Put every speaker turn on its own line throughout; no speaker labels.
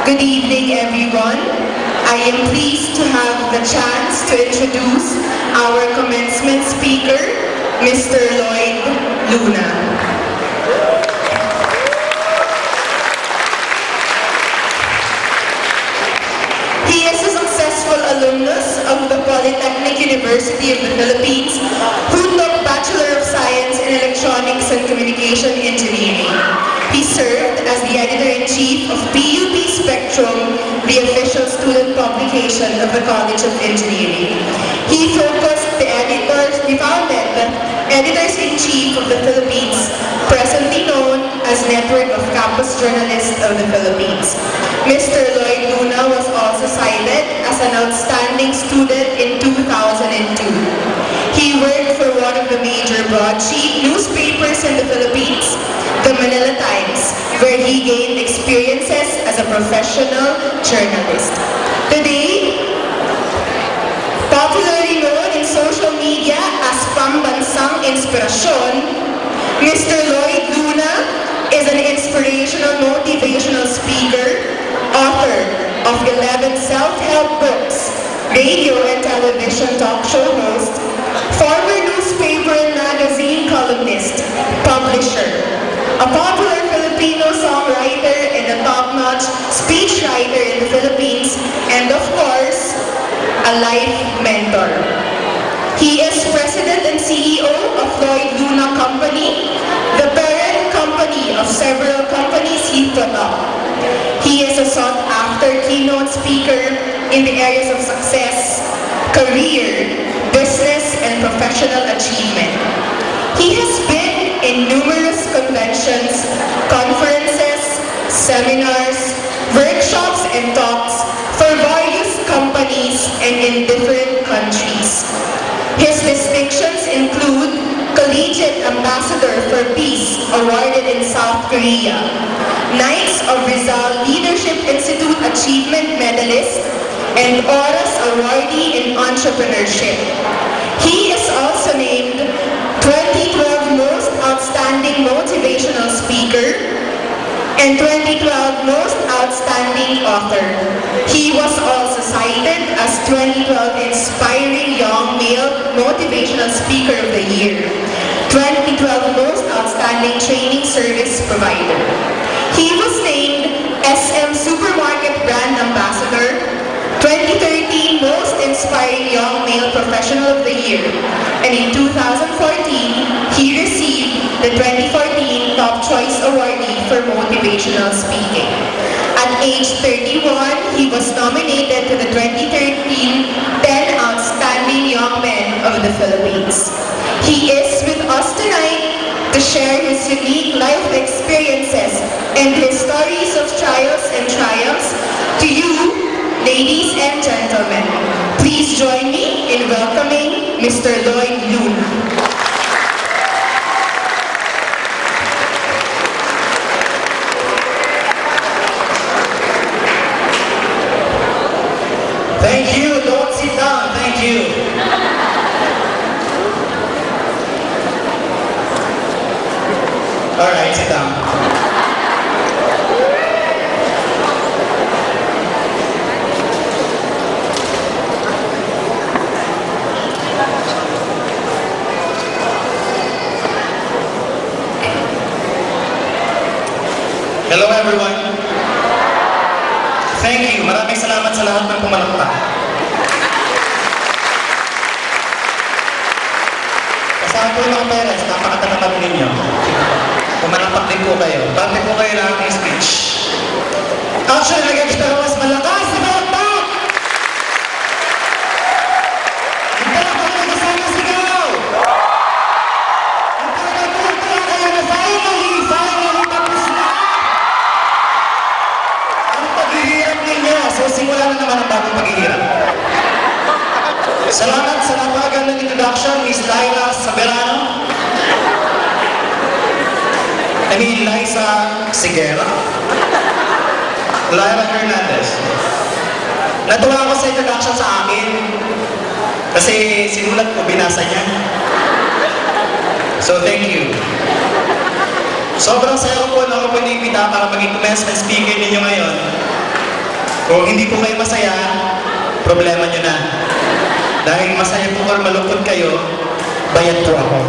Good evening, everyone. I am pleased to have the chance to introduce our commencement speaker, Mr. Lloyd Luna. He is a successful alumnus of the Polytechnic University of the Philippines who took Bachelor of Science in Electronics and Communication Engineering. He served as the Editor-in-Chief of PUP Spectrum, the official student publication of the College of Engineering. He founded the Editors-in-Chief of the Philippines, presently known as Network of Campus Journalists of the Philippines. Mr. Lloyd Luna was also cited as an outstanding student in 2002. He worked for one of the major broadsheet newspapers in the Philippines, the Manila Times, where he gained experiences as a professional journalist. Today, popularly known in social media as Pambansang Inspirasyon, Mr. Lloyd Luna is an inspirational motivational speaker, author of 11 self-help books, radio and television talk show host, former newspaper and magazine columnist, publisher, a popular Filipino songwriter and a top-notch speechwriter in the Philippines, and of course, a life mentor. He is president and CEO of Lloyd Luna Company, the parent company of several companies he put up. He is a sought-after keynote speaker in the areas of success, career, business, and professional achievement. He has been in numerous conventions, conferences, seminars, workshops, and talks for various companies and in different countries. His distinctions include Collegiate Ambassador for Peace, awarded in South Korea, Knights of Rizal Leadership Institute Achievement Medalist, and Oras Awardee in Entrepreneurship. He is also named 2012 Most Outstanding Motivational Speaker and 2012 Most Outstanding Author. He was also cited as 2012 Inspiring Young Male Motivational Speaker of the Year, 2012 Most Outstanding Training Service Provider. He was named SM Supermarket Brand Ambassador, 2013 Most Inspiring Young Male Professional of the Year, and in 2014, he received the 2014 Top Choice Awardee for Motivational Speaking. At age 31, he was nominated to the 2013 10 Outstanding Young Men of the Philippines. He is with us tonight to share his unique life experiences and his stories of trials and triumphs to you, ladies and gentlemen. Please join me in welcoming Mr. Lloyd Luna.
Thank you. Don't sit down. Thank you. All right, sit down. Hello everyone. Thank you. Maraming salamat sa lahat ng pumalakpak. Kasama po yung mga parents, napakatanaman ninyo. Pumalakpak din po kayo. Parte po kayo ng aking speech. Actually, nag-expect mas malakas na palakpak! Hindi na po kayo kasama sigaw! Hindi na po kayo na finally tapos na! Ang paghihirap ninyo, so simula na naman ang bagong paghihirap. Salamat sa napakagandang introduction, Miss Laila Saberano. Liza Sigera. Lyra Hernandez. Natuwa ako sa introduction sa akin kasi sinulat ko, binasa niya. So thank you. Sobrang saya ko po na ako pinipita para maging commencement speaker ninyo ngayon. Kung hindi po kayo masaya, problema nyo na. Dahil masaya po or malungkot kayo, bayad po ako.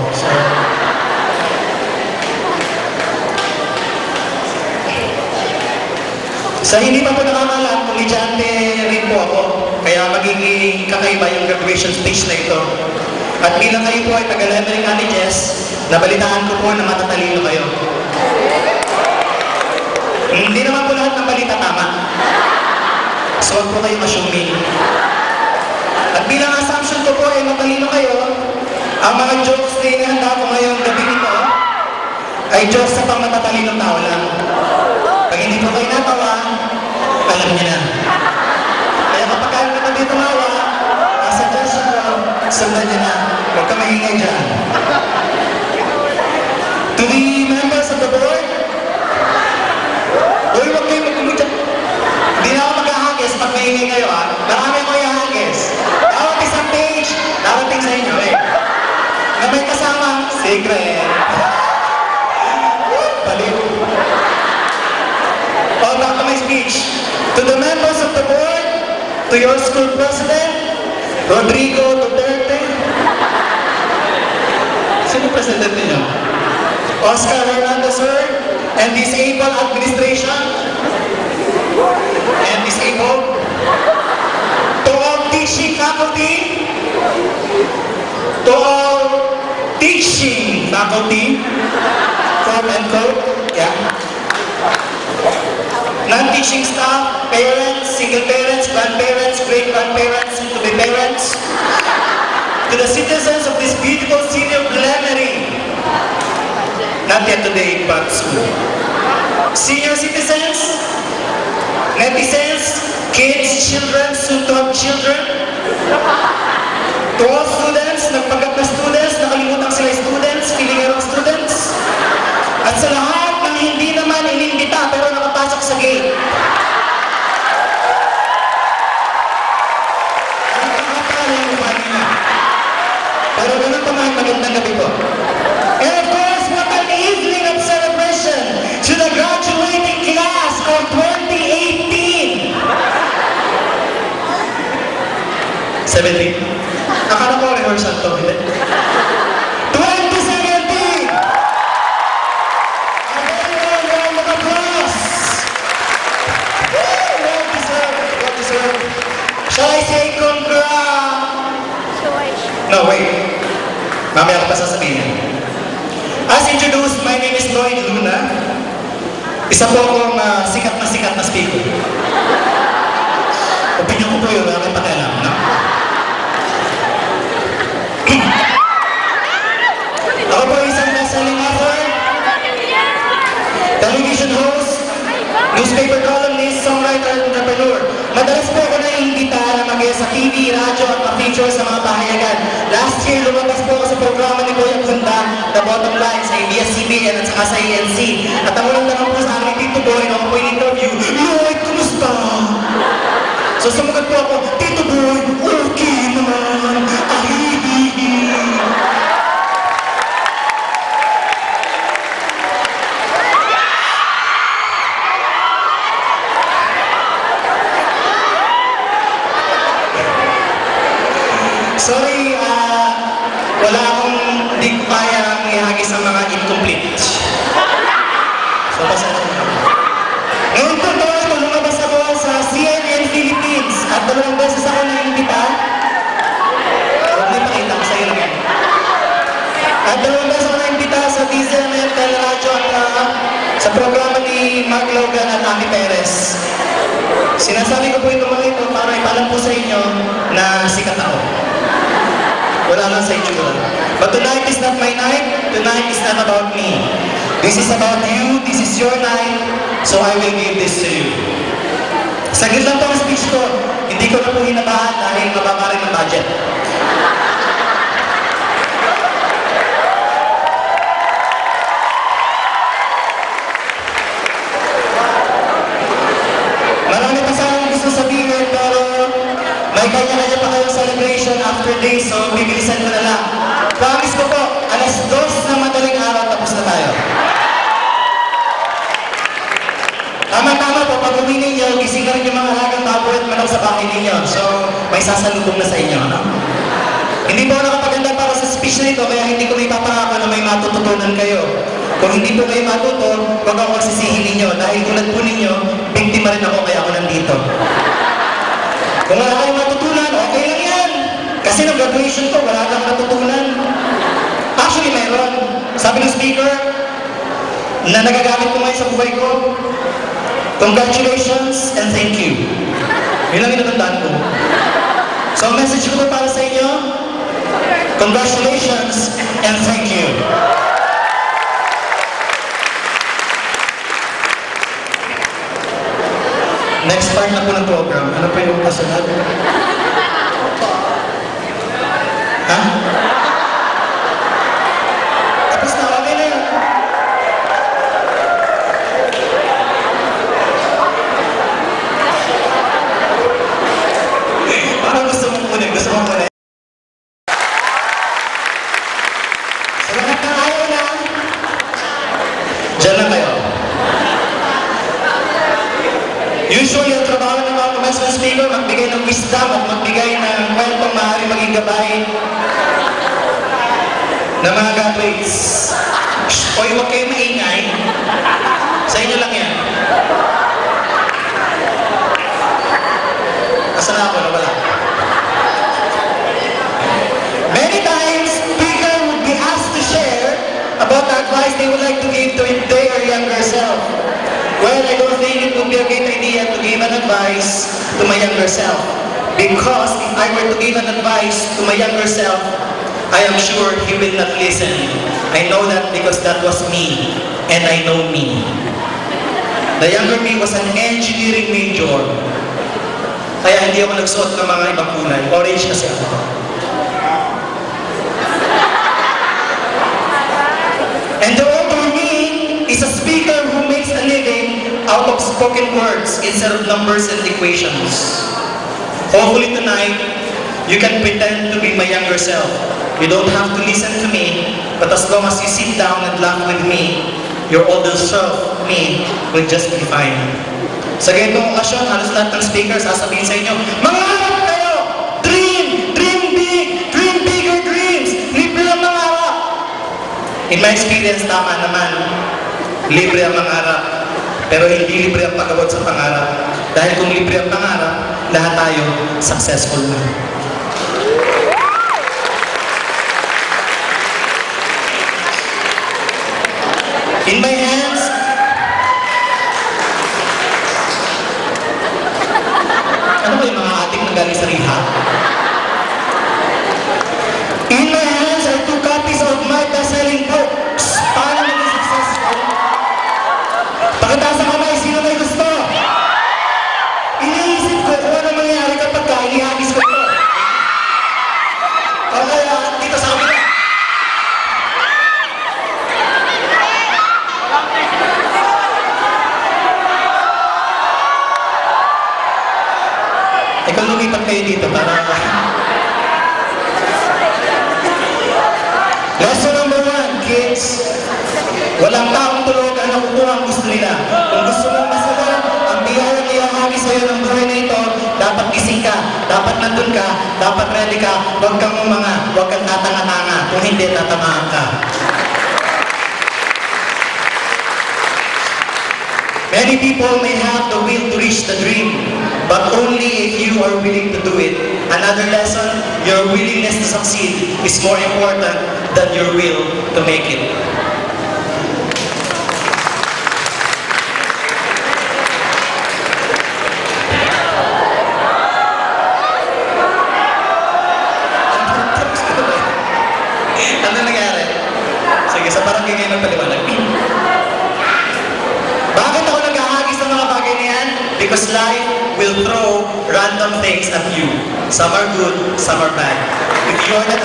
Sa hindi pa po nakakalam, komedyante rin po ako. Kaya magiging kakaiba yung graduation speech na ito. At bilang kayo po ay taga-level ng Ate Jess, nabalitaan ko po na matatalino kayo. Hindi naman po lahat ng balita tama. So huwag po kayo assuming. At bilang assumption ko po ay matalino kayo, ang mga jokes na inihanda ko ngayong gabi nito ay jokes sa pang matatalinong tao lang. Pag hindi po kayo natawa, alam niyo na. Kaya kapag kayo naman dito tumawa, nasa suggestion ko, sundan niyo na. Huwag ka maingay dyan. To the members of the board, uy, huwag kayo magkumidya. Hindi na ako maghahagis pag maingay kayo, ha? Marami ako ihahagis. Bawat isang page, darating sa inyo, eh. Na may kasama, secret. Baliw. Oh, back to my speech. To the members of the board, to your school president, Rodrigo Duterte. Sino presidente niyo? Oscar Hernandez, sir, and disabled administration, and disabled. To all teaching faculty, to all teaching faculty, quote and quote, yeah. Non-teaching staff, parents, single parents, grandparents, great-grandparents, to-be parents, to the citizens of this beautiful city of Lemery, not yet today, but soon. Senior citizens, netizens, kids, children, soon to have children, to all students, nagpanggap na students, nakalimutan sila students, feeling erong students, at sa lahat ng hindi naman inimbita pero nakapasok sa gate. Pero ganun pa man, magandang gabi po. And of course, what an evening of celebration to the graduating class of 2018. 17? Akala ko rehearsal to, hindi? 2017! A very warm round of applause! Well deserved, well deserved. Shall I say No, wait. Mamaya ko pa sasabihin. As introduced, my name is Lloyd Luna. Isa po akong sikat na speaker. Opinion ko po yun, wala kayong pakialam, no? Ako po isang best-selling author, television host, newspaper columnist, songwriter, and entrepreneur. Madalas po ako naiimbita na mag-guest sa TV, radyo at ma-feature sa mga pahayagan. Last year, lumabas po ako sa programa ni Kuya Kunda, The Bottom Line, sa ABS-CBN at saka sa ANC. At ang unang tanong po sa akin, Tito Boy, nung ako po in-interview, Lloyd, kumusta? So sumagot po ako, Tito Boy, okay naman, ahihihi. Sorry, wala akong di ko kaya ihagis ang mga incomplete. So, pasensya na. Ngayon po, lumabas ako sa CNN Philippines at 2 beses ako naiimbita. Huwag na ipakita ko sa iyo lang. At 2 beses ako naiimbita sa DZMF, Teleradyo at sa programa ni Mark Logan at Ami Perez. Sinasabi ko po ito mga ito para ipalam po sa inyo na sikat ako. Wala lang sa itsura. But tonight is not my night. Tonight is not about me. This is about you. This is your night. So I will give this to you. Saglit lang po ang speech ko. Hindi ko na po hinabahan dahil mababa rin ang budget. Marami pa sanang gusto sabihin pero may kanya-kanya pa kayong celebration after this, so bibilisan ko na lang. Promise ko po, alas 2 ng madaling araw tapos na tayo. Tama-tama po, pag uwi ninyo, gising na rin yung mga alagang baboy at manok sa bahay ninyo. So, may sasalubong na sa inyo. No? Hindi po ako nakapaganda para sa speech na ito, kaya hindi ko may papangako na may matututunan kayo. Kung hindi po kayo matuto, huwag ako magsisihin ninyo. Dahil tulad po ninyo, biktima rin ako kaya ako nandito. Kung wala kayong matutunan, okay lang yan. Kasi ng graduation ko, wala kang matutunan. Actually, meron. Sabi ng speaker, na nagagamit ko ngayon sa buhay ko, congratulations and thank you. Yun lang inatandaan ko. So, ang message ko para sa inyo, congratulations and thank you. Next part na po ng program. Ano pa yung kasunod? Ha? Tapos na, okay na yun. Parang gusto mong muna. Sa lahat ng ayaw na, dyan lang kayo. Usually, ang trabaho ng mga commencement speaker, magbigay ng wisdom at magbigay ng kwentong maaaring maging gabay ng mga graduates. Hoy, huwag kayo maingay. Sa inyo lang yan. Asan na ako? Nawala. Many times, speaker would be asked to share about the advice they would like to give to their younger self. Well, I don't think it would be a great idea to give an advice to my younger self. Because if I were to give an advice to my younger self, I am sure he will not listen. I know that because that was me, and I know me. The younger me was an engineering major. Kaya hindi ako nagsuot ng mga ibang kulay. Orange kasi ako. And the older me is a speaker who makes a living out of spoken words instead of numbers and equations. Hopefully tonight, you can pretend to be my younger self. You don't have to listen to me, but as long as you sit down and laugh with me, your older self, me, will just be fine. Sa ganitong okasyon, halos lahat ng speakers sasabihin sa inyo, mangarap kayo! Dream! Dream big! Dream bigger dreams! Libre ang mangarap! In my experience, tama naman. Libre ang mangarap. Pero hindi libre ang pag-abot sa pangarap. Dahil kung libre ang pangarap, lahat tayo successful na. In my hands, ano ba yung mga ating nanggaling sa rehab? In my hands are 2 copies of my best-selling books. Paano maging successful? Pakitaas ang kamay, sino may gusto? Iniisip ko kung ano mangyayari kapag inihagis ko ito. O kaya, dito sa kabila. Ikaw lumipat kayo dito para... Lesson number 1, kids. Walang taong tulugan na kukuha ang gusto nila. Kung gusto mong masalan, ang biyayang ihahagi sa'yo ng buhay na ito, dapat gising ka, dapat nandun ka, dapat ready ka, huwag kang umanga, huwag kang tatanga-tanga, kung hindi tatamaan ka. Many people may have the will to reach the dream, but only if you are willing to do it. Another lesson, your willingness to succeed is more important than your will to make it. Ano nangyari? Sige, sa parang ganyan ng paliwanag. Bakit ako naghahagis ng mga bagay na yan? Because life will throw random things at you. Some are good, some are bad. If you are not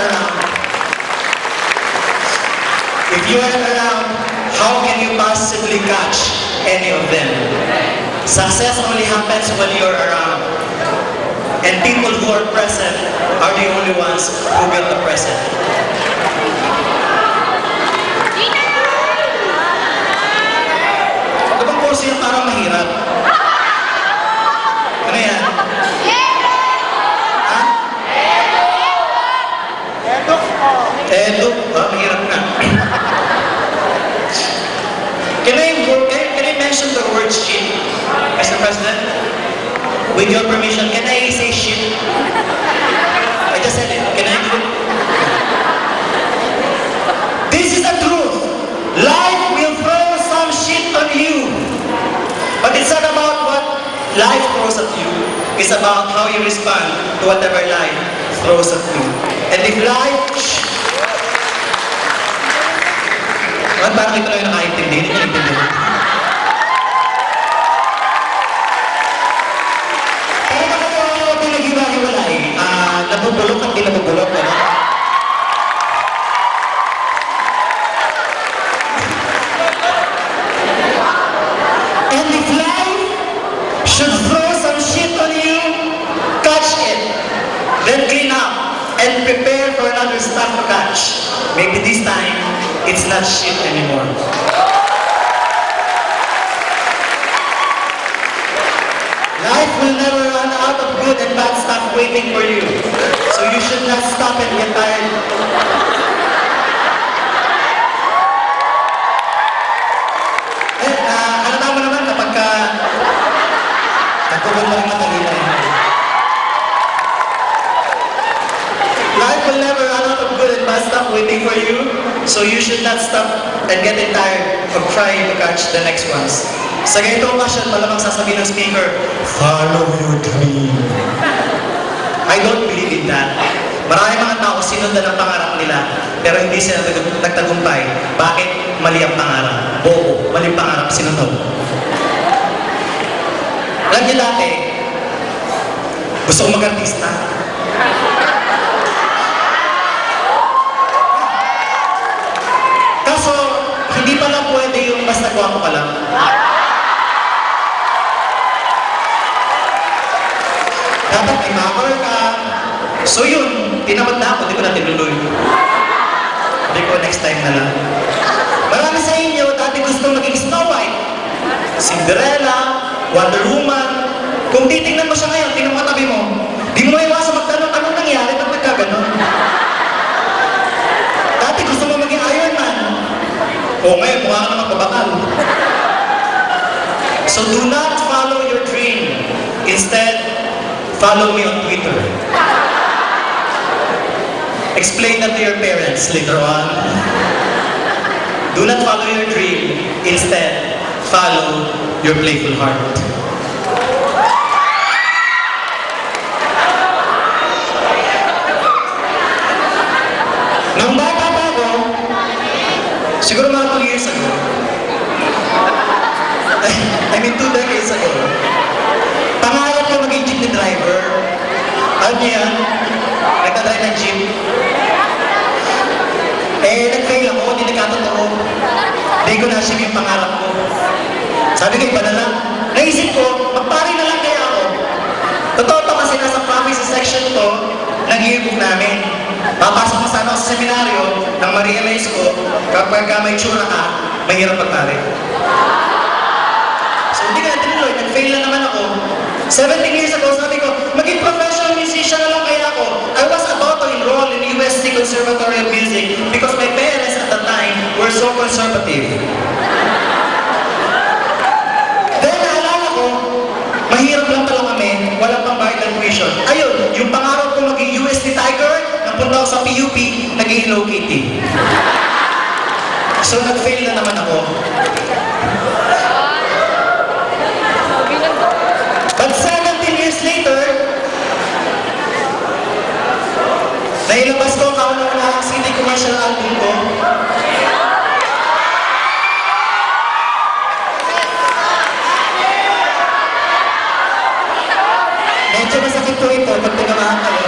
around, how can you possibly catch any of them? Success only happens when you're around. And people who are present are the only ones who get the present. Kurso yung parang mahirap. Mr. President, with your permission, can I say shit? I just said it. Can I do it? This is the truth. Life will throw some shit on you. But it's not about what life throws at you. It's about how you respond to whatever life throws at you. And if life... Parang ito lang yung nakaintindi. Hindi nyo nagtindihan. Pero ako pinag-iwa-iwalay. Nabubulok at di nabubulok. Ano? And if life should throw some shit on you, catch it. Then clean up and prepare for another stuff to catch. Maybe this time, it's not shit anymore. Life will never run out of good and bad stuff waiting for you. So you should not stop and get tired. Halata mo naman kapag nagpugol mo rin matalina. Life will never run out of good and bad stuff waiting for you, so you should not stop and get tired of trying to catch the next ones. Sa ganitong occasion, malamang sasabihin ng speaker, follow your dream. I don't believe in that. Maraming mga tao sinundan ang pangarap nila, pero hindi sila nagtagumpay. Bakit? Mali ang pangarap. Bobo, mali ang pangarap, sinunod. Alam niyo dati, gusto kong mag-artista. Kaso, hindi pala pwede yung basta gwapo ka lang. Dapat may makor ka. So yun, tinamad na ako, di ko na tinuloy. Hindi ko next time na lang. Marami sa inyo, dati gusto maging Snow White, Cinderella, Wonder Woman. Kung titingnan mo siya ngayon, tingnan mo katabi mo, di mo iwasan magtanong anong nangyari ba't nagkaganon. Dati gusto mo maging Iron Man. O ngayon, mukha ka naman kabakal. So do not follow your dream. Instead, follow me on Twitter. Explain that to your parents later on. Do not follow your dream. Instead, follow your playful heart. Nang bata pa ako, siguro mga 2 years ago, I mean 2 decades ago, pangarap ko maging jeepney driver. Alam niyo yan? Nagtadrive ng jeep. Nag-fail ako, hindi nagkatotoo. Hindi ko na-achieve yung pangarap ko. Sabi ko, iba na lang. Naisip ko, magpari na lang kaya ako. Totoo pa kasi nasa prophecy section to ng yearbook namin. Papasok na sana ako sa seminaryo nang ma-realize ko, kapag may tsura ka, mahirap magpari. So hindi ka na tinuloy, nag-fail na naman ako. 17 years ago, sabi ko, maging professional musician na lang kaya ako. I was about to enroll in USC Conservatory of Music because my parents at the time were so conservative. Then naalala ko, mahirap lang pala kami, walang pambayad ng tuition. Ayun, yung pangarap ko maging UST Tiger, napunta ako sa PUP, naging Hello Kitty. So nag-fail na naman ako. But 17 years later, nailabas ko ang kauna-unahang CD commercial album ko. Medyo masakit po ito pag tinamahan kayo.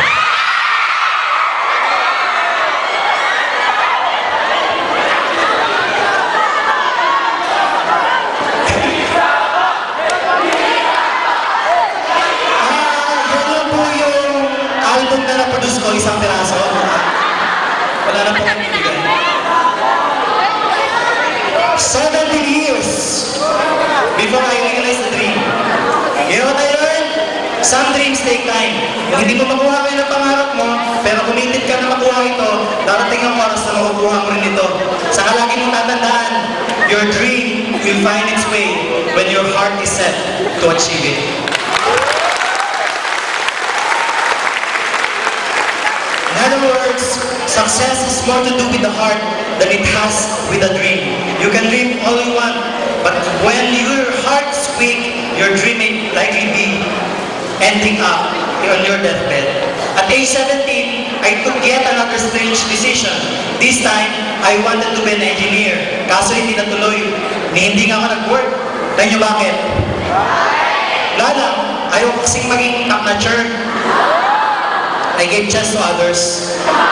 Isang piraso. Wala na pong ibigay. 17 years before I realized the dream. You know what I learned? Some dreams take time. Kung hindi mo makuha kayo ng pangarap mo, pero kumitit ka na makuha ito, darating ang oras na makukuha mo rin ito. Saka lagi mong tatandaan, your dream will find its way when your heart is set to achieve it. In other words, success is more to do with the heart than it has with a dream. You can dream all you want, but when your heart's weak, your dream may likely be ending up on your deathbed. At age 17, I took yet another strange decision. This time, I wanted to be an engineer. Kaso hindi natuloy. Hindi nga ako nag-work. Alam niyo bakit? Wala lang. Ayaw kasing maging top-notcher. I gave chance to others.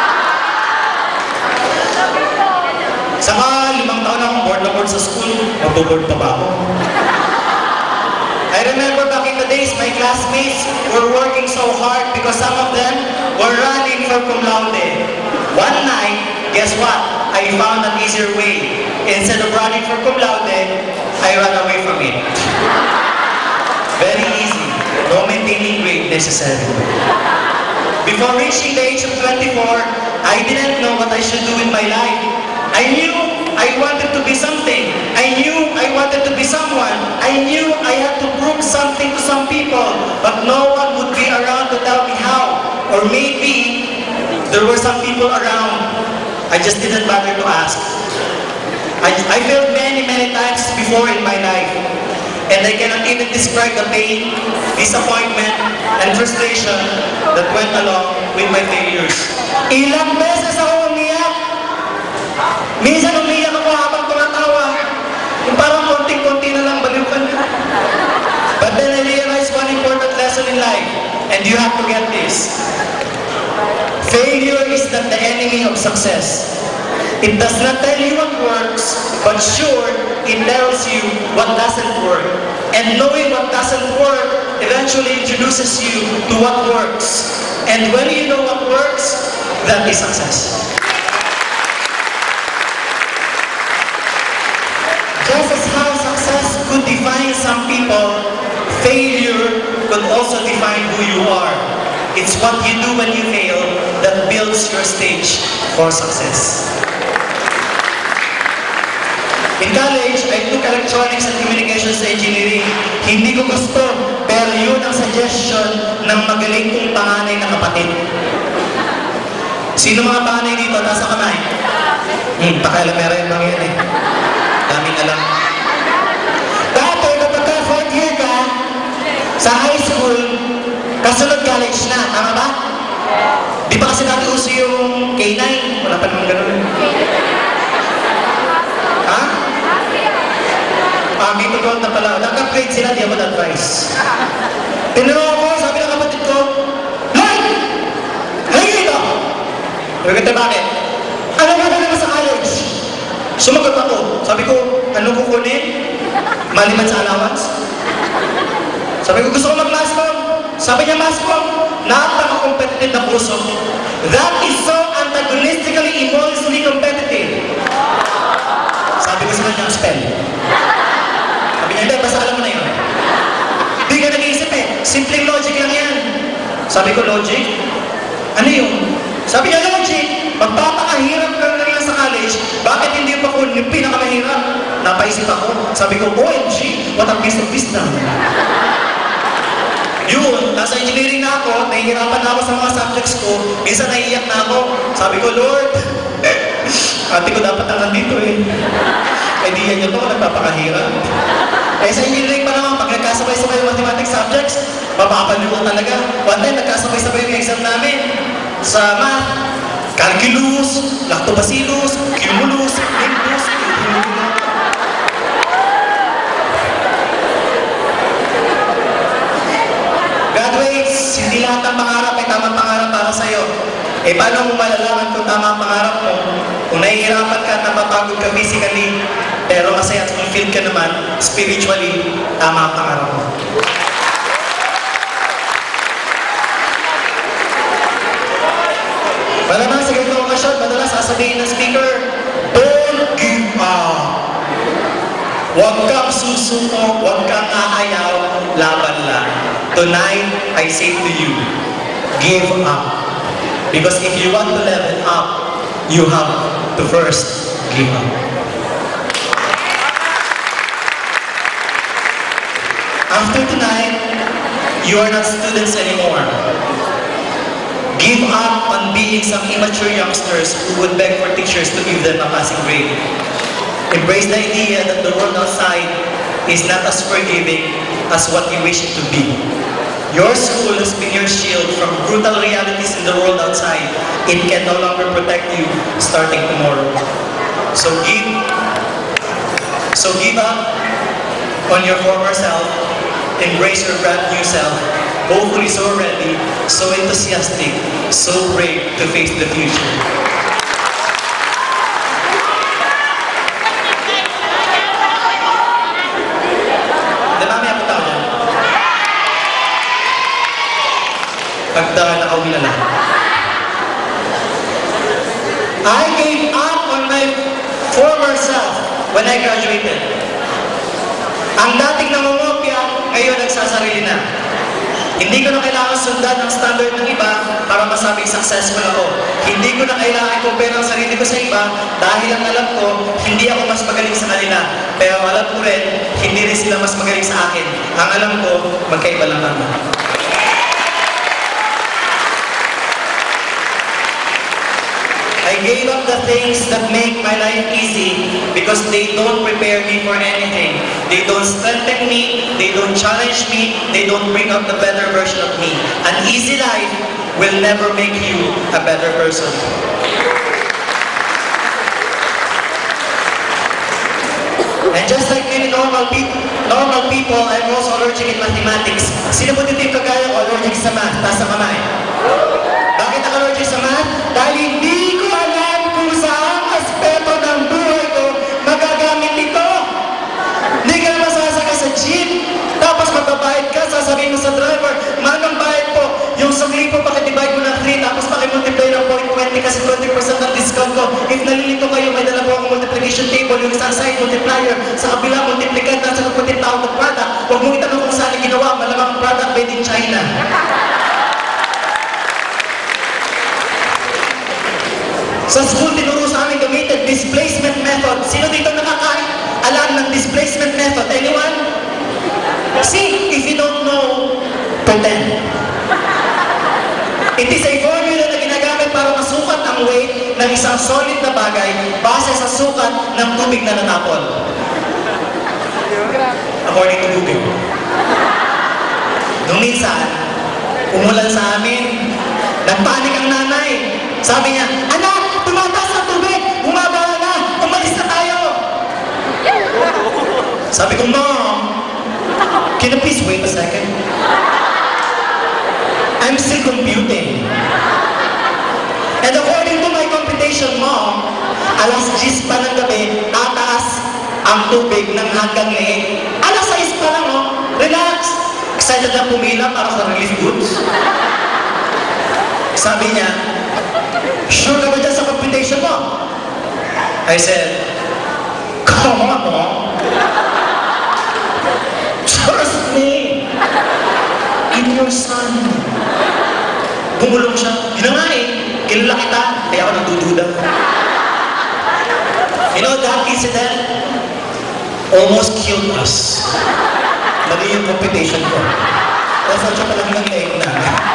Saka 5 taon akong board na board sa school. Magbo-board pa ba ako? I remember back in the days, my classmates were working so hard because some of them were running for cum laude. One night, guess what? I found an easier way. Instead of running for cum laude, I ran away from it. Very easy. No maintaining grade necessary. Before reaching the age of 24, I didn't know what I should do with my life. I knew I wanted to be something. I knew I wanted to be someone. I knew I had to prove something to some people, but no one would be around to tell me how. Or maybe there were some people around. I just didn't bother to ask. I failed many times before in my life, and I cannot even describe the pain, disappointment, and frustration that went along with my failures. Ilang beses ako umiyak. Minsan umiyak ako habang tumatawa. Yung parang konting-konti na lang baliw ka niya. But then I realized one important lesson in life, and you have to get this. Failure is not the enemy of success. It does not tell you what works, but sure, it tells you what doesn't work. And knowing what doesn't work eventually introduces you to what works. And when you know what works, that is success. Just as how success could define some people, failure could also define who you are. It's what you do when you fail that builds your stage for success. In college, I took electronics and communications engineering. Hindi ko gusto, pero yun ang suggestion ng magaling kong panganay na kapatid. Sino mga panganay dito? Nasa kamay? Pakialamera yung mga yan eh. Daming alam. Dati, kapag ka 4th year ka, sa high school, kasunod college na. Tama ba? Di ba kasi dati uso yung K9? Wala pa naman ganun. Ha? Dito ko na pala. Nag-upgrade sila, di ako na-advise. Tinanong ako, sabi ng kapatid ko, Lloyd! Halika dito! Sabi ko, bakit? Ano ba naman sa college? Sumagot ako. Sabi ko, ano kukunin? Maliban sa allowance? Sabi ko, gusto ko mag-mascom. Sabi niya, mascom, napaka-competitive na kurso. That is so antagonistically, emotionally competitive. Sabi ko sa kanya, spell. Sabi niya, hindi, basta alam mo na yun. Hindi ka nag-iisip eh. Simpleng logic lang yan. Sabi ko, logic? Ano yun? Sabi niya, logic. Magpapakahirap ka na rin sa college. Bakit hindi pa ko yung pinakamahirap? Napaisip ako. Sabi ko, OMG, what a piece of wisdom. Yun, nasa engineering na ako, nahihirapan na ako sa mga subjects ko. Minsan naiiyak na ako. Sabi ko, Lord, ate ko dapat ang nandito eh. Idea niyo to, nagpapakahirap. Eh sa engineering pa naman, pag nagkasabay-sabay yung mathematics subjects, mapapaliw ko talaga. One time, nagkasabay-sabay yung exam namin. Sa math, calculus, lactobacillus, cumulus, nimbus, graduates, hindi lahat ng pangarap ay tamang pangarap para sa'yo. Eh paano mo malalaman kung tama ang pangarap mo? Kung nahihirapan ka at napapagod ka physically, pero masaya at fulfilled ka naman, spiritually, tama ang pangarap mo. Malamang sa ganitong okasyon, madalas sasabihin ng speaker, don't give up. Huwag kang susuko, huwag kang aayaw, laban lang. Tonight, I say to you, give up. Because if you want to level up, you have to first give up. After tonight, you are not students anymore. Give up on being some immature youngsters who would beg for teachers to give them a passing grade. Embrace the idea that the world outside is not as forgiving as what you wish it to be. Your school has been your shield from brutal realities in the world outside. It can no longer protect you starting tomorrow. So give up on your former self. Embrace your brand new self. Hopefully so ready, so enthusiastic, so brave to face the future. Damami ako tao yan. Pagda nakauwi na lang. I gave up on my former self when I graduated. Ang dating nangungopia, ngayon nagsasarili na. Hindi ko na kailangan sundan ang standard ng iba para masabing successful ako. Hindi ko na kailangan compare ang sarili ko sa iba dahil ang alam ko, hindi ako mas magaling sa kanila. Pero alam ko rin, hindi rin sila mas magaling sa akin. Ang alam ko, magkaiba lang kami. I gave up the things that make my life easy because they don't prepare me for anything. They don't strengthen me, they don't challenge me, they don't bring up the better version of me. An easy life will never make you a better person. And just like many normal people, I'm also allergic in mathematics. Sino po dito yung kagaya ko allergic sa math? Taas ang kamay. Bakit ako allergic sa math? Dahil hindi ko alam kung saan aspeto ng buhay ko magagamit ito. Hindi ka naman sasakay sa jeep, tapos magbabayad ka, sasabihin mo sa driver, manong bayad po, yung sangli po pakidivide mo ng 3, tapos pakimultiply ng 0.20 kasi 20% ng discount ko. If nalilito kayo, may dala po akong multiplication table, yung isang side multiplier, sa kabila multiplicand, nasa kaputin tawag ng product. Huwag mong itanong kung saan ginawa, malamang product made in China. Sa school, tinuro sa amin gamitin displacement method. Sino dito nakakaalam ng displacement method? Anyone? See, if you don't know, pretend. It is a formula na ginagamit para masukat ang weight ng isang solid na bagay base sa sukat ng tubig na natapon. According to Google. Nung minsan, umulan sa amin, nagpanik ang nanay. Sabi niya, anak, tumataas ang tubig, bumaba na, umalis na tayo. Sabi ko, Mom, can you please wait a second? I'm still computing. And according to my computation, Mom, alas 10 pa ng gabi, tataas ang tubig ng hanggang leeg. Alas 6 pa lang, oh. Relax. Excited lang pumila para sa relief goods. Sabi niya, sure ka ba dyan sa computation mo? I said, come on, Mom. Trust me. In your son. Bumulong siya. Yun na nga eh. Kilala kita. Kaya ako nagdududa. You know, that incident almost killed us. Mali yung computation ko. Kasi siya palang ng leg na.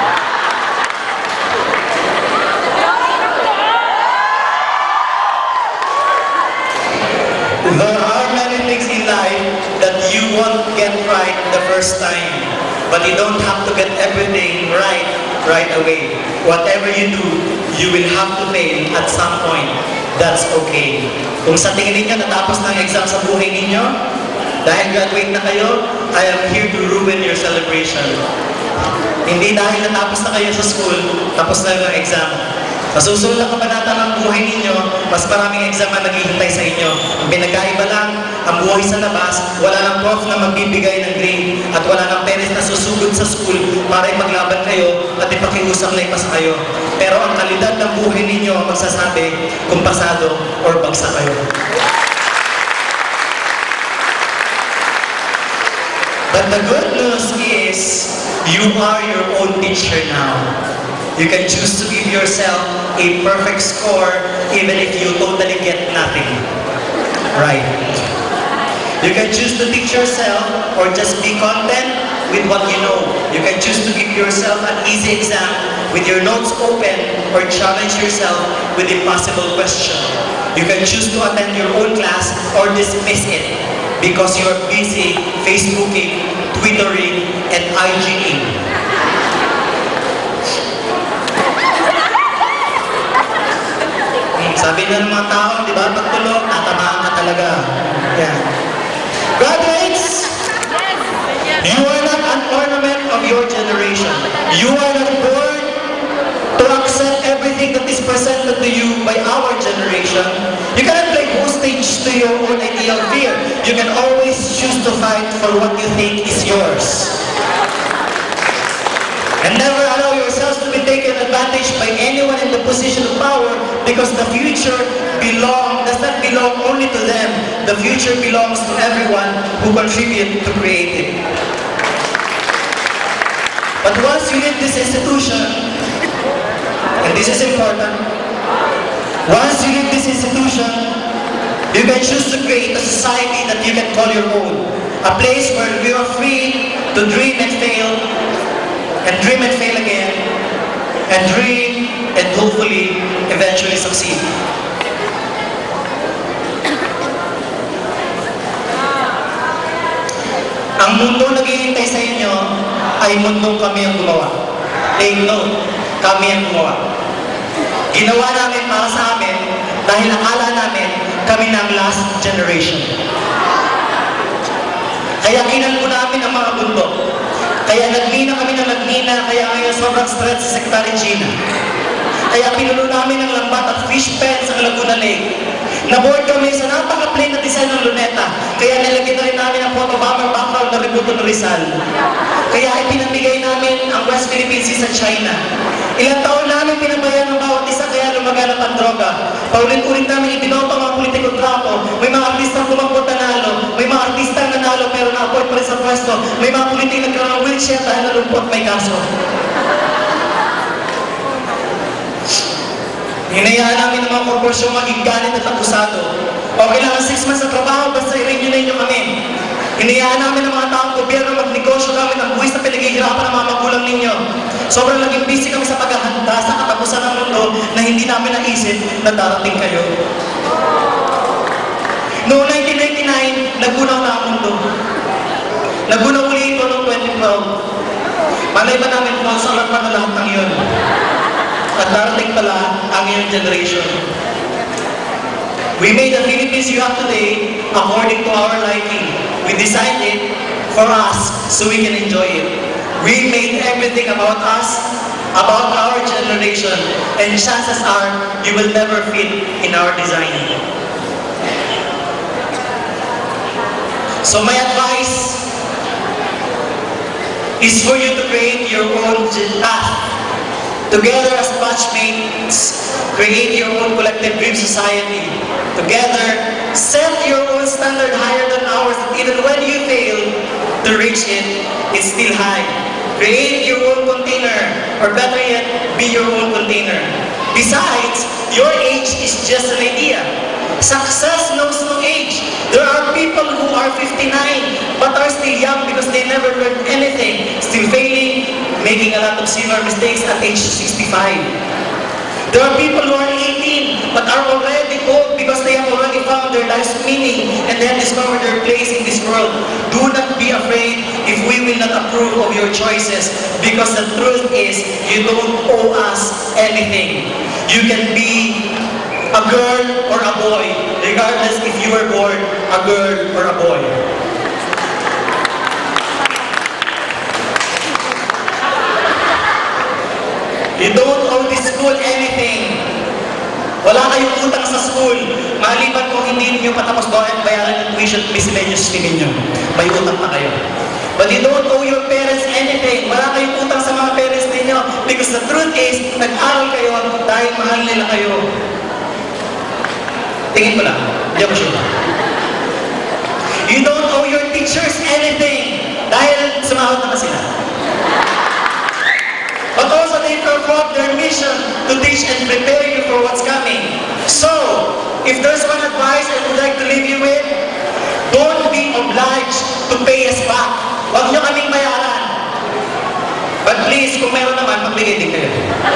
There are many things in life that you won't get right the first time. But you don't have to get everything right away. Whatever you do, you will have to fail at some point. That's okay. Kung sa tingin ninyo natapos na ang exam sa buhay ninyo, dahil graduate na kayo, I am here to ruin your celebration. Hindi dahil natapos na kayo sa school, tapos na yung exam. Sa susunod na kabanata ng buhay ninyo, mas maraming exam ang naghihintay sa inyo. Ang pinagkaiba lang, ang buhay sa labas, wala nang prof na magbibigay ng grade at wala nang parents na susugod sa school para ipaglaban kayo at ipakiusap na ipasa kayo. Pero ang kalidad ng buhay ninyo ang magsasabi kung pasado or bagsak kayo. But the good news is, you are your own teacher now. You can choose to give yourself a perfect score even if you totally get nothing right. You can choose to teach yourself or just be content with what you know. You can choose to give yourself an easy exam with your notes open or challenge yourself with impossible question. You can choose to attend your own class or dismiss it because you are busy Facebooking, Twittering, and IGing. Sabi na ng mga tao, di ba, pagtulog, tatamaan ka talaga. Yeah. Graduates, you are not an ornament of your generation. You are not born to accept everything that is presented to you by our generation. You cannot play hostage to your own ideal fear. You can always choose to fight for what you think is yours. And never allow yourselves to be taken advantage by anyone in the position of power, because the future does not belong only to them. The future belongs to everyone who contribute to create it. But once you leave this institution, and this is important, once you leave this institution, you can choose to create a society that you can call your own. A place where we are free to dream and fail, and dream and fail again, and dream and hopefully eventually succeed. Ang mundo naghihintay sa inyo ay mundong kami ang gumawa. Take note, kami ang gumawa. Ginawa namin para sa amin dahil akala namin kami na ang last generation. Kaya kinalbo namin ang mga bundok. Kaya nagmina kami ng nagmina, kaya ngayon sobrang stress sa Secretary Gina. Kaya pinuno namin ang lambat at fish pen sa Laguna Lake. Naboard kami sa napaka-plain na design ng luneta, kaya nilagyan na rin namin ang photo bomber background na Rebuto ng Rizal. Kaya ipinamigay namin ang West Philippine Sea sa China. Ilang taon namin pinabayaan ng bawat isa, kaya lumaganap ang droga. Paulit-ulit namin ibinoto ang mga politikong trapo. May mga artistang kumakot nanalo, may mga artistang nanalo pero na-appoint pa rin sa pwesto. May mga politik nagkaroon ng wheelchair dahil nalumpot may kaso. Hinayaan namin ng mga korporasyon maging galit at abusado. Okay lang ang 6 months na trabaho, basta i-renew na inyo kami. Hinayaan namin ng mga taong gobyerno magnegosyo gamit ang buwis na pinaghihirapan ng mga magulang ninyo. Sobrang naging busy kami sa paghahanda sa katapusan ng mundo na hindi namin naisip na darating kayo. Noong 1999, nagunaw na ang mundo. Nagunaw uli ito noong 2012. Malay ba namin kung saan pa na lahat ng yun? At darating pala ang iyong generation. We made the Philippines you have today according to our liking. We designed it for us so we can enjoy it. We made everything about us, about our generation, and chances are you will never fit in our design. So my advice is for you to create your own path. Together as batchmates, create your own collective dream society. Together, set your own standard higher than ours, that even when you fail to reach it, it's still high. Create your own container, or better yet, be your own container. Besides, your age is just an idea. Success knows no age. There are people who are 59 but are still young because they never learned anything, still failing, making a lot of similar mistakes at age 65. There are people who are 18 but are already old because they have already found their life's meaning and they have discovered their place in this world. Do not be afraid if we will not approve of your choices, because the truth is you don't owe us anything. You can be a girl or a boy, regardless if you were born a girl or a boy. You don't owe this school anything. Wala kayong utang sa school. Maliban kung hindi niyo patapos bayaran ng tuition miscellaneous fee ninyo. May utang pa kayo. But you don't owe your parents anything. Wala kayong utang sa mga parents ninyo. Because the truth is, nag-aral kayo dahil mahal nila kayo. Tingin ko lang. Hindi ako sure. You don't owe your teachers anything dahil sumahod naman sila. But also they perform their mission to teach and prepare you for what's coming. So, if there's one advice I would like to leave you with, Don't be obliged to pay us back. Huwag nyo kaming bayaran. But please, kung meron naman, magbigay din kayo.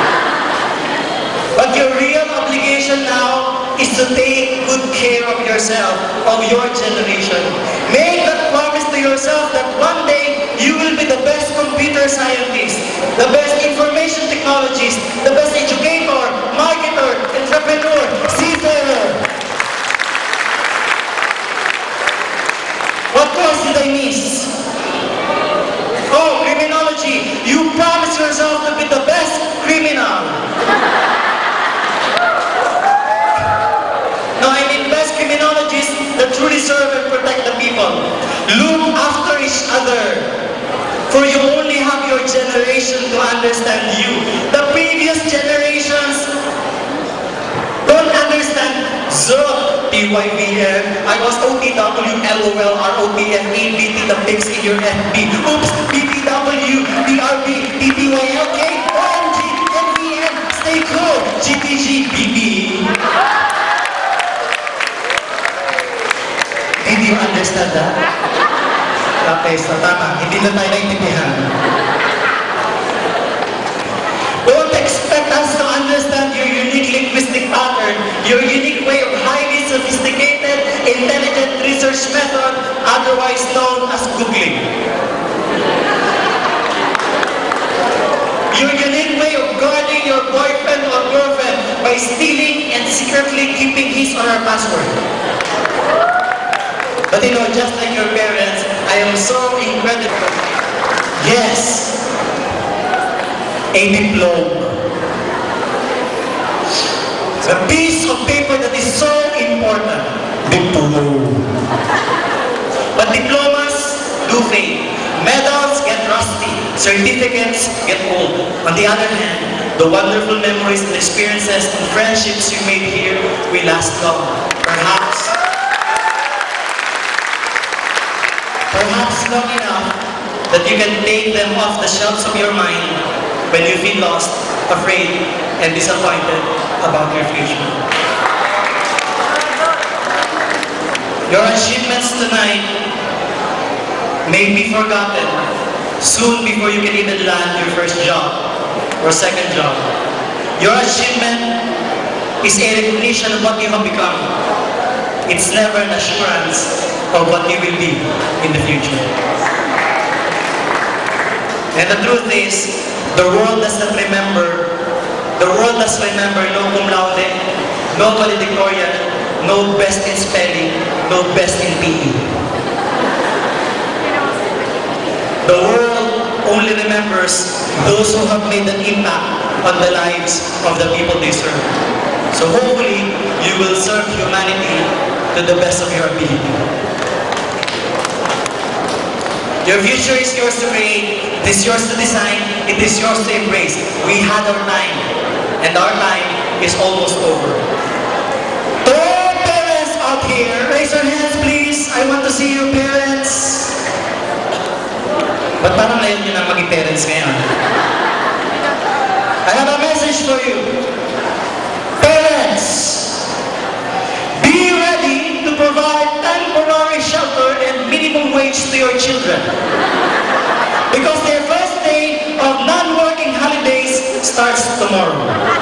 But your real obligation now is to take good care of yourself, of your generation. Make that promise to yourself that one day you will be the best computer scientist, the best information technologist, the best educator, marketer, entrepreneur, seafarer. What course did I miss? Oh, criminology. You promise yourself to be the best criminal. No, I mean best criminologists that truly serve and protect the people. Look after each other. For you only have your generation to understand you. The previous generations don't understand ZOP, TYVM. I was OTW, LOL, ROTF, ABT, the pics in your FB. Oops, BBW, BRB, TTYLK, OMG, NVN, stay cool, GTG, BB. Did you understand that? Okay, so tama. Hindi na tayo naintindihan. Don't expect us to understand your unique linguistic pattern, your unique way of highly sophisticated, intelligent research method, otherwise known as Googling. Your unique way of guarding your boyfriend or girlfriend by stealing and secretly keeping his or her password. But you know, just like your parents, I am so incredible. Yes, a diploma. A piece of paper that is so important. Diploma. But diplomas do fade. Medals get rusty. Certificates get old. On the other hand, the wonderful memories and experiences and friendships you made here will last long. Perhaps long enough that you can take them off the shelves of your mind when you feel lost, afraid, and disappointed about your future. Your achievements tonight may be forgotten soon before you can even land your first job or second job. Your achievement is a recognition of what you have become. It's never an assurance of what you will be in the future. And the truth is, the world does not remember, no cum laude, no valedictorian, no best in spelling, no best in PE. The world only remembers those who have made an impact on the lives of the people they serve. So hopefully, you will serve humanity to the best of your ability. Your future is yours to create, it is yours to design, it is yours to embrace. We had our time, and our time is almost over. To all parents out here, raise your hands please. I want to see your parents. Ba't parang ngayon nyo na maging parents ngayon? I have a message for you. Parents, be ready to provide temporary shelter and minimum wage to your children. Because their first day of non-working holidays starts tomorrow.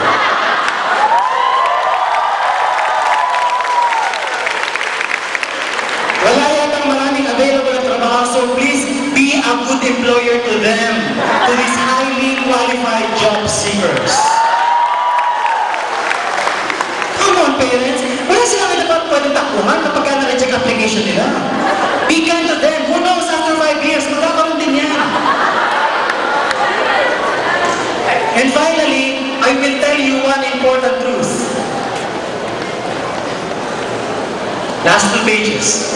Wala yatang maraming available na trabaho, so please be a good employer to them, to these highly qualified job seekers. Come on, parents. Wala silang dapat pwedeng takbuhan kapag na-reject application nila. Be kind to them. Who knows, after 5 years, magkakaroon din yan. And finally, I will tell you one important truth. Last 2 pages.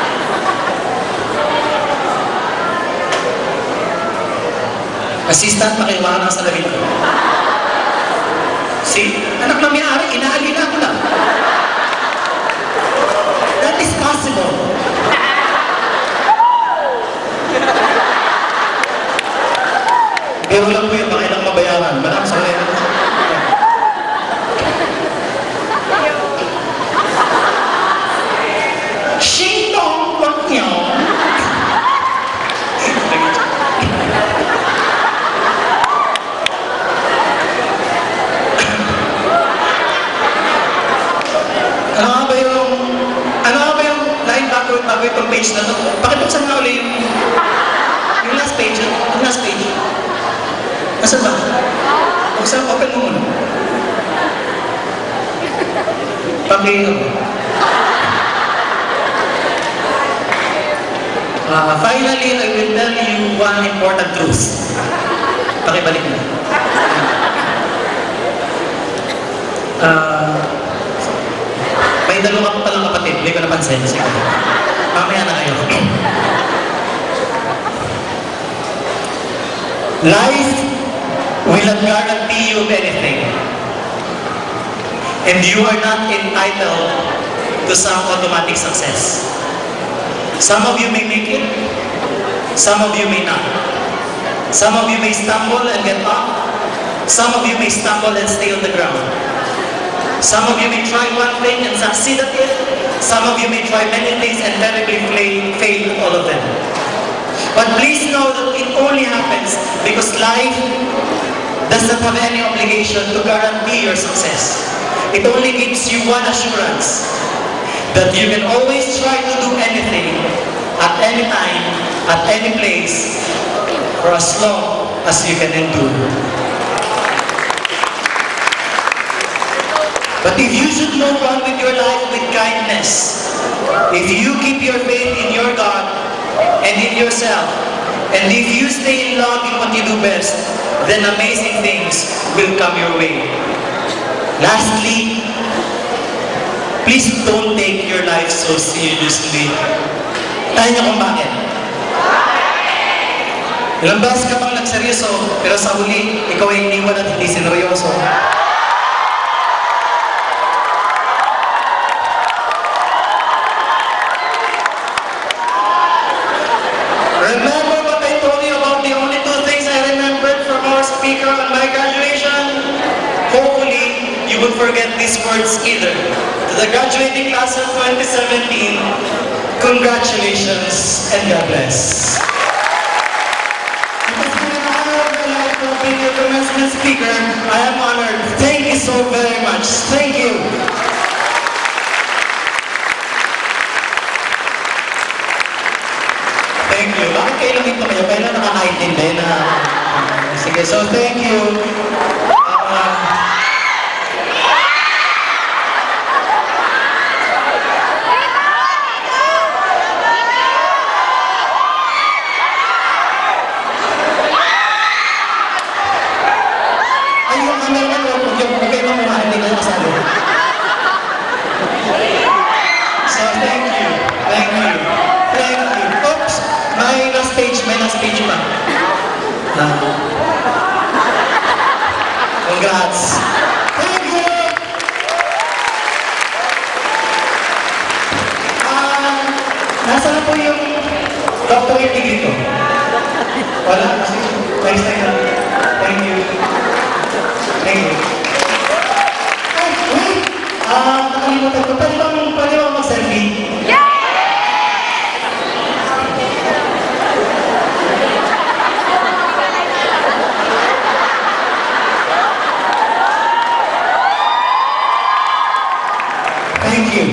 Assistant, makiwala na sa labi ko. See? Anak na may-ari, inaalina ko lang. That is possible. Pero lang po yun, baka ilang mabayaran. Marami sa kanila. Shing Dong page na to. Pakibuksan nga ulit yung last page. Yung last page. Nasaan ba? Buksan, open mo muna. Finally, I will tell you one important truth. Pakibalik na. May dalawa ko palang kapatid, hindi ko napansin. Sige. Mamaya na kayo. Life will not guarantee you anything. And you are not entitled to some automatic success. Some of you may make it, some of you may not. Some of you may stumble and get up, some of you may stumble and stay on the ground. Some of you may try one thing and succeed at it, some of you may try many things and terribly fail at all of them. But please know that it only happens because life does not have any obligation to guarantee your success. It only gives you one assurance, that you can always try to do anything, at any time, at any place, for as long as you can endure. But if you should move on with your life with kindness, if you keep your faith in your God and in yourself, and if you stay in love in what you do best, then amazing things will come your way. Lastly, please don't take your life so seriously. Tayo niyo kung bakit. Ilang beses ka bang nagseryoso, pero sa huli, ikaw ay iniwan at hindi sineryoso. Remember what I told you about the only two things I remembered from our speaker on my graduation? Hopefully, you will forget these words either. To the graduating class of 2017, congratulations and God bless. It has been an honor of my life to be your commencement speaker. I am honored. Thank you so very much. Thank you. Thank you. Bakit kayo lang ito kayo? Kaya na nakakaintindi na... Sige, so thank you. Congrats! Thank you! Nasa na po yung doctorate degree ko? Wala? Next time. Thank you. Thank you. Ay, wait! Nakalimutan ko. Pwede bang mag-selfie? Yeah! Thank you.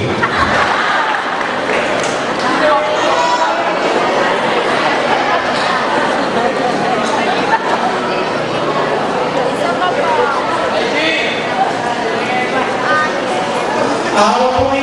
Ako po